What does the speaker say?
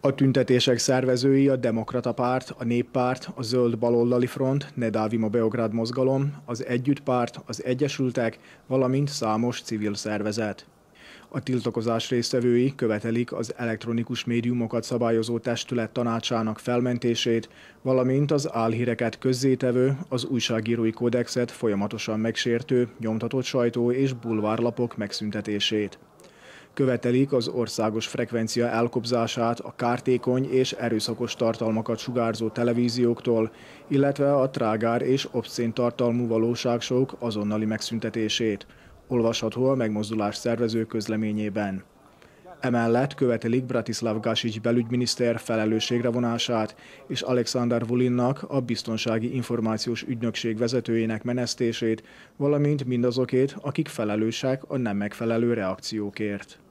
A tüntetések szervezői a Demokrata Párt, a Néppárt, a Zöld Baloldali Front, Nedávima Beograd Mozgalom, az Együtt Párt, az Egyesültek, valamint számos civil szervezet. A tiltakozás résztvevői követelik az elektronikus médiumokat szabályozó testület tanácsának felmentését, valamint az álhíreket közzétevő, az újságírói kódexet folyamatosan megsértő, nyomtatott sajtó és bulvárlapok megszüntetését. Követelik az országos frekvencia elkobzását a kártékony és erőszakos tartalmakat sugárzó televízióktól, illetve a trágár és obszcén tartalmú valóságsók azonnali megszüntetését. Olvasható a megmozdulás szervező közleményében. Emellett követelik Bratislav Gašić belügyminiszter felelősségre vonását és Alexander Vulinnak, a Biztonsági Információs Ügynökség vezetőjének menesztését, valamint mindazokét, akik felelősek a nem megfelelő reakciókért.